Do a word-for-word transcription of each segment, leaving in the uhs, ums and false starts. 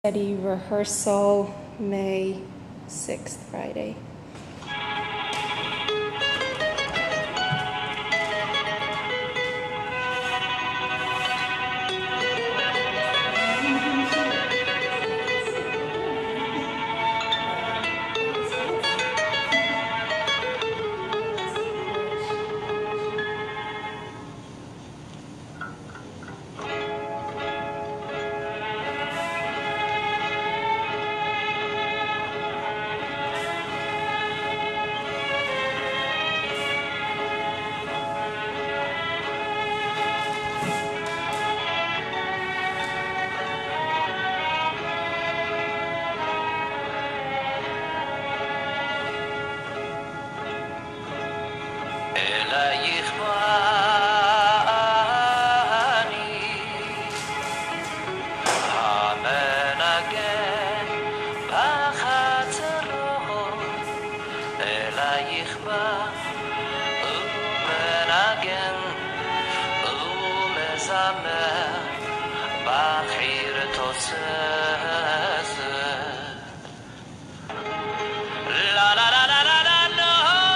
Study rehearsal, May sixth, Friday. אלייך באני המנגן בחצרות, אלייך בא ומנגן ומזמר בחיר תוססת. לה לה לה לה לה לה לה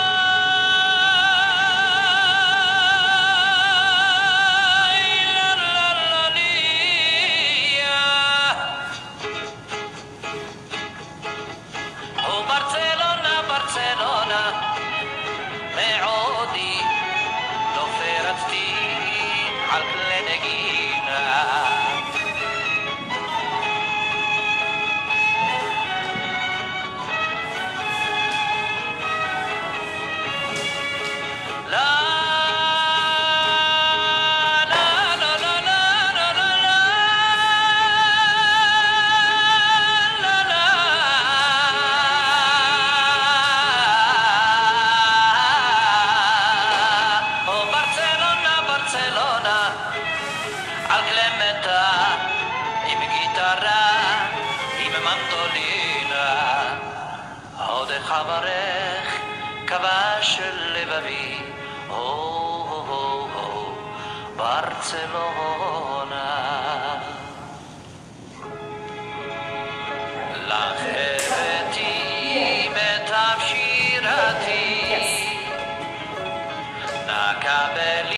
ברצלונה, ברצלונה, מעודי לא פרצתי על כלי נגינה. על קלמנטה, עם גיטרה, עם מנדולינה, עוד חברך כבש לבבי, הו הו הו ברצלונה.